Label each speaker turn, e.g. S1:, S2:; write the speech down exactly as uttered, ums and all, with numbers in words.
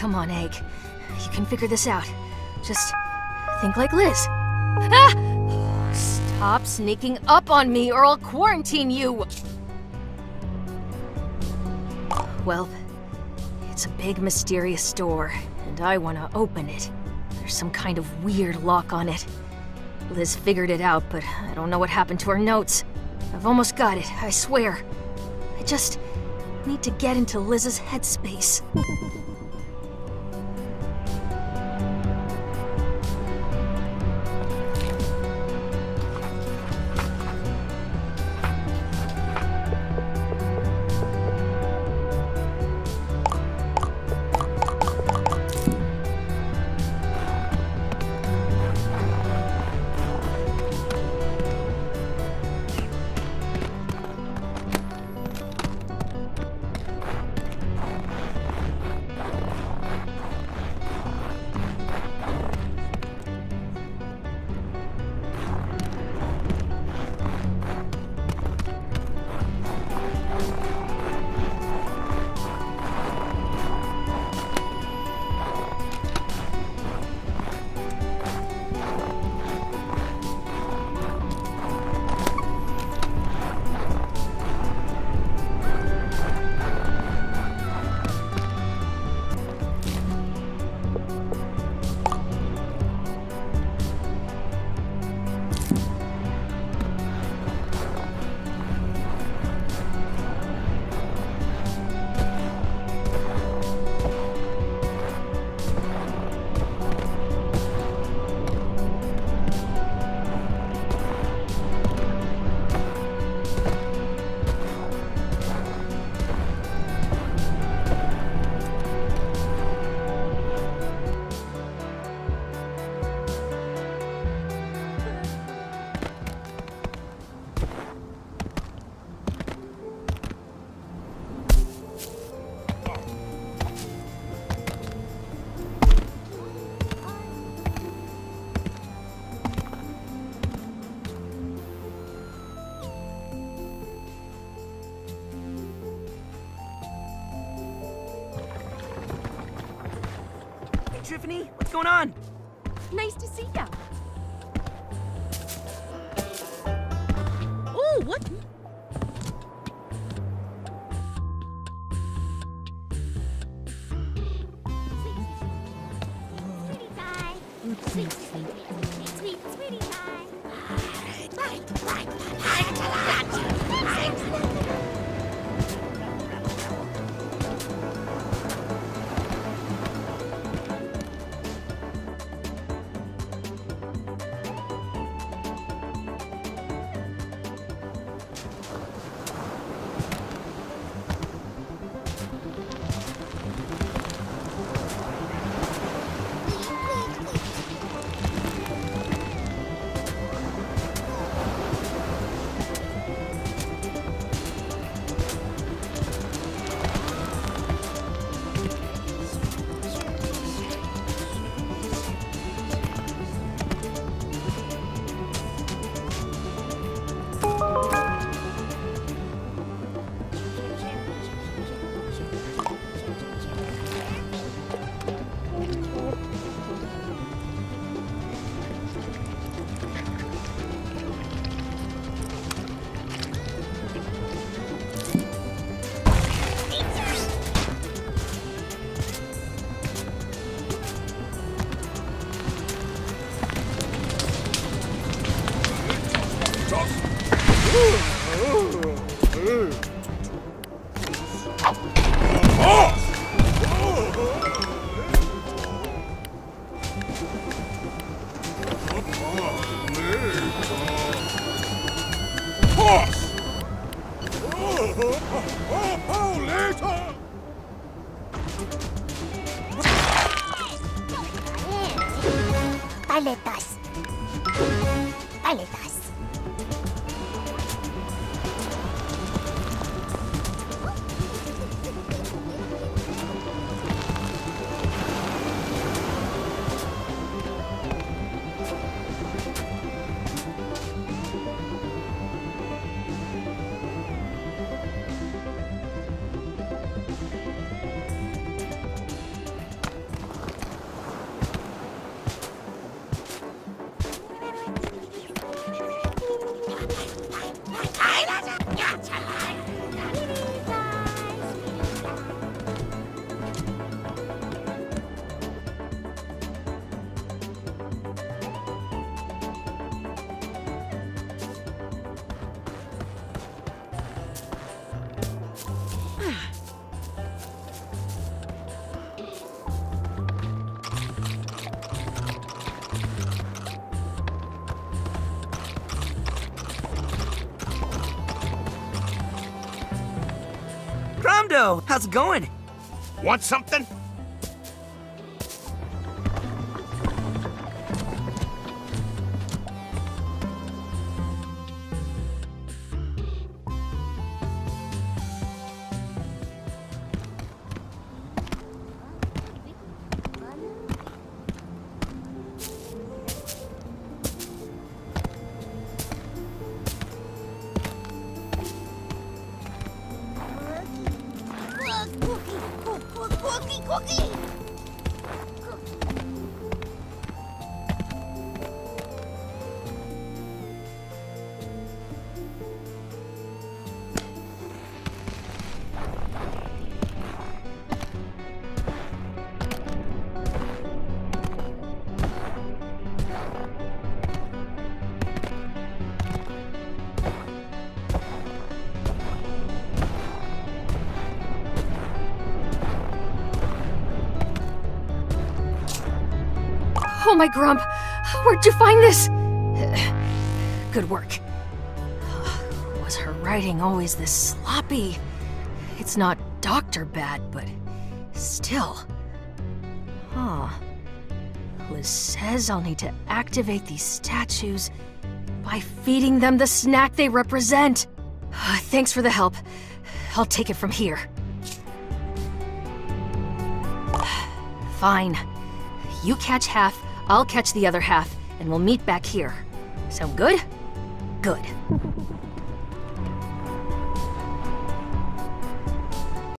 S1: Come on, Egg. You can figure this out. Just think like Liz. Ah! Stop sneaking up on me or I'll quarantine you! Well, it's a big mysterious door, and I want to open it. There's some kind of weird lock on it. Liz figured it out, but I don't know what happened to her notes. I've almost got it, I swear. I just need to get into Liz's headspace.
S2: Tiffany, what's going on?
S3: Nice to see ya. Oh, what?
S4: Sweetie time. Sweet, sweet, sweet, sweet, sweetie time. Paletas. Paletas.
S2: Grumdo, how's it going?
S5: Want something?
S4: Cookie, cookie!
S1: Oh my Grump! Where'd you find this? Good work. Was her writing always this sloppy? It's not doctor bad, but still. Huh. Liz says I'll need to activate these statues by feeding them the snack they represent. Thanks for the help. I'll take it from here. Fine. You catch half, I'll catch the other half, and we'll meet back here. Sound good? Good.